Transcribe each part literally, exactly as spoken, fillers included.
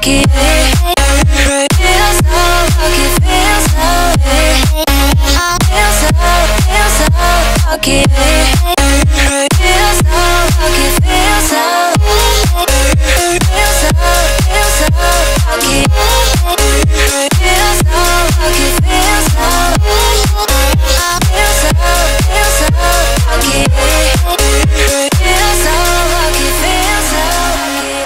lucky. Feel so lucky, feel so, feel so, feel so lucky. Feel so lucky, feel so, feel so, feel so lucky. Feel so lucky, feel so, feel so, feel so lucky. Feel so lucky, feel so lucky.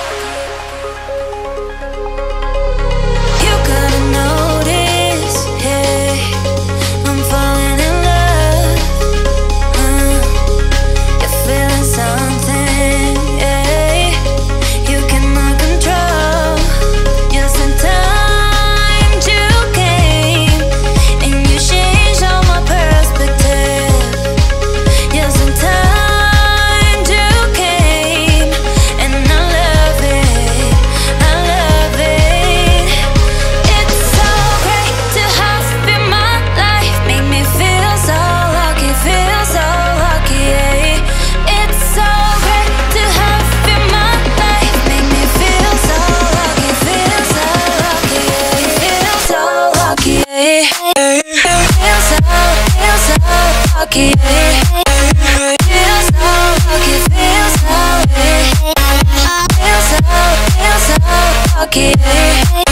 You gotta notice, hey, I'm falling in love. Uh, you're feeling something, yeah. You cannot control. Just in time you came and you changed all my perspective. Just in time you came and I love it, I love it. It's so great to have you in my life. Make me feel so lucky, feel so lucky, yeah. It's so great to have you in my life. Make me feel so lucky, feel so lucky, yeah. Feel so lucky, yeah. Feel so, feel so lucky, yeah. Feel so lucky, feel so, yeah. Feel so, feel so lucky, yeah.